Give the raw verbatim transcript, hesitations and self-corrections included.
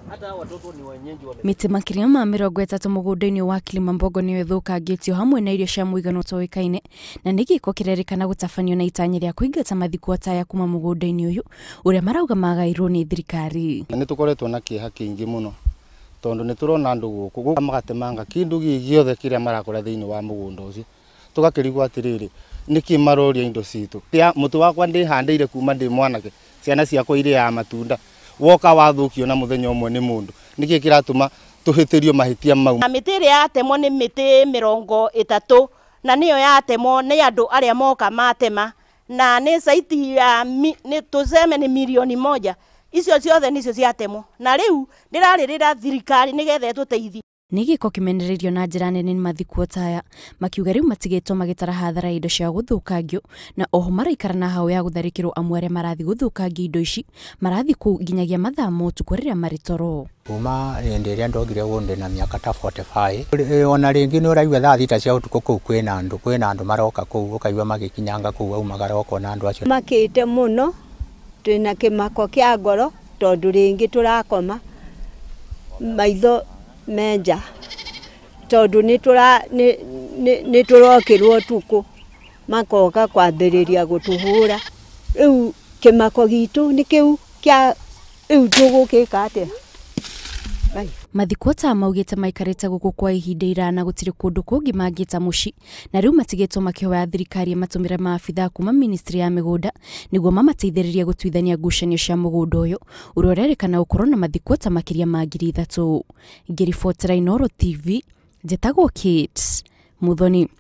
Miti makiria ma mirongo itatu mugunda-ini wa Kilimambogo ni ithukangitio hamwe na irio cia muigana utoikaine na nigiko kirerikana gutafanio na itanya ria kuingata mathikuota ya kuma mugunda-ini uyu uria marauga magairwo ni thirikari. Ni tukoretwo na kieha kingi muno tondu ni turona andu guku guka magatemanga kindu giothe kiria marakora thiini wa mugunda ucio tugakirigwa atiriri niki maroria indo citu tia mutu wakwa ndi handeire kuma ndi mwanake ciana ciakwa ire ya matunda woka wathukio na muthenya umwe ni mundu niki kiratuma tuhitirio mahitia mau. Na miti ria yatemwo ni miti mirongo itatu na niyo yatemwo ni andu aria moka matema na ni saiti ya ni tuzeme ni milioni moja icio ciothe nicio ciatemwo na riu ndiraririra thirikari nigethe tuteithie. Nigiko kimenererio na njira nene ni mathikuota aya makiuga riu matigetwo magitara hathara indo cia guthukangio na oho maraikara na hau ya gutharikirwo amwe aria marathi guthukangia indo ici marathi ku ginyagia mathaa motuku riria mari toro. Kuma ende ria ndogire wonde na miaka ta forty-five ona ringi ni uraigwa thaa thita cia utuku kuu kwina andu kwina andu maroka kuu ukaigwa magikinyanga kuu au magaroko na andu acio makite muno twina kimako kia ngoro tondu ringi turakoma maitho menja tondu ni tura ni ni turokirwo tuku makoka kwambiriria gutuhura riu kimako gitu ni kiu kia riu tugukika atia. Mathikuota maugite maikarite guku kwa ihinda irana gutiri kundu kungi mangita muci na riu matigetwo makihoya thirikari matumire maabitha kuma ministry ya migunda niguo mamateithiririe gutwithania ngucanio cia mugunda uyu uria urerikana ukorwo na mathikuota makiria ma ngiri ithatu. Ngiribotera Inoro T V, njitagwo Kate Muthoni.